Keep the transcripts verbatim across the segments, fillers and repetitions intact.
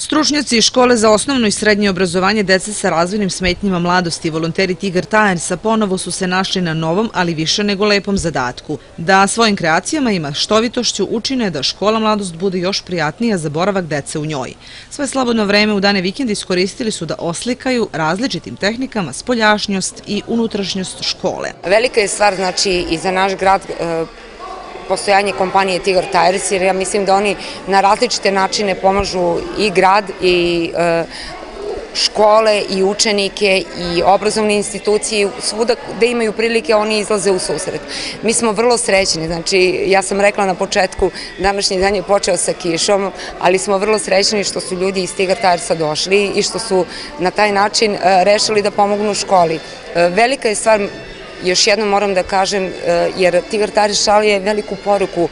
Stručnjaci škole za osnovno i srednje obrazovanje dece sa razvojnim smetnjama mladosti i volonteri Tigar Tigersa ponovo su se našli na novom, ali više nego lepom zadatku. Da svojim kreacijama i maštovitošću učine da škola Mladost bude još prijatnija za boravak dece u njoj. Svoje slobodno vreme u dane vikenda iskoristili su da oslikaju različitim tehnikama spoljašnjost i unutrašnjost škole. Velika je stvar, znači, i za naš grad postojanje kompanije Tigar Tigers, jer ja mislim da oni na različite načine pomažu i grad i škole i učenike i obrazovne institucije, svuda gde imaju prilike oni izlaze u susret. Mi smo vrlo srećni, znači ja sam rekla na početku, današnji dan je počeo sa kišom, ali smo vrlo srećni što su ljudi iz Tigar Tigersa došli i što su na taj način rešili da pomognu školi. Velika je stvar, još jednom moram da kažem, jer Tigar Tigers šalje veliku poruku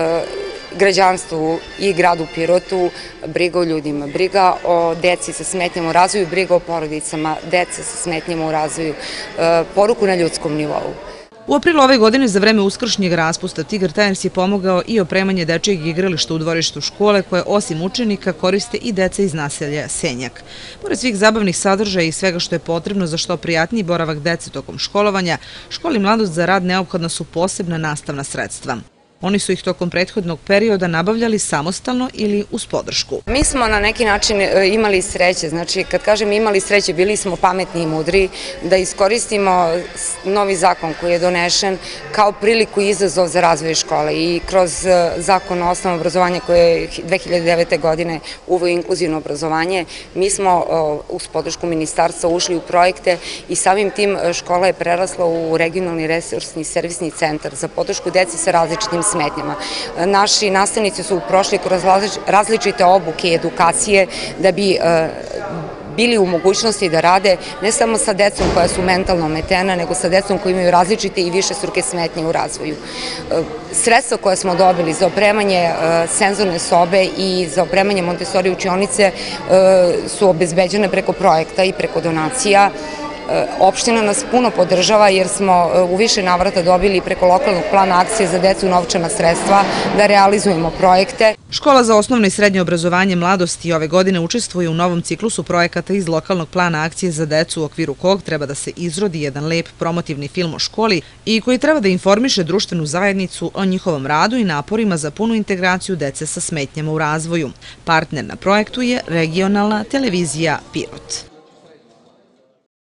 građanstvu i gradu Pirotu, briga o ljudima, briga o deci sa smetnjama u razvoju, briga o porodicama, dece sa smetnjama u razvoju, poruku na ljudskom nivou. U aprilu ove godine za vreme uskršnjeg raspusta Tigar Tigers je pomogao i opremanje dečijeg igrališta u dvorištu škole koje osim učenika koriste i deca iz naselja Senjak. Pored svih zabavnih sadržaja i svega što je potrebno za što prijatniji boravak dece tokom školovanja, školi Mladost za rad neophodna su posebna nastavna sredstva. Oni su ih tokom prethodnog perioda nabavljali samostalno ili uz podršku. Mi smo na neki način imali sreće, znači kad kažem imali sreće, bili smo pametni i mudri da iskoristimo novi zakon koji je donešen kao priliku i izazov za razvoj škole i kroz zakon o osnovnom obrazovanju koje je dve hiljade devete. godine uveo inkluzivno obrazovanje, mi smo uz podršku ministarstva ušli u projekte i samim tim škola je prerasla u regionalni resursni servisni centar za podršku deci sa različitim smetnjama. Naši nastavnici su prošli kroz različite obuke i edukacije da bi bili u mogućnosti da rade ne samo sa decom koja su mentalno ometena, nego sa decom koji imaju različite i višestruke smetnje u razvoju. Sredstva koje smo dobili za opremanje senzorne sobe i za opremanje Montessori učionice su obezbeđene preko projekta i preko donacija. Opština nas puno podržava jer smo u više navrata dobili preko lokalnog plana akcije za decu novčana sredstva da realizujemo projekte. Škola za osnovno i srednje obrazovanje Mladosti ove godine učestvuje u novom ciklusu projekata iz lokalnog plana akcije za decu u okviru kog treba da se izrodi jedan lep promotivni film o školi i koji treba da informiše društvenu zajednicu o njihovom radu i naporima za punu integraciju dece sa smetnjama u razvoju. Partner na projektu je regionalna televizija Pirot.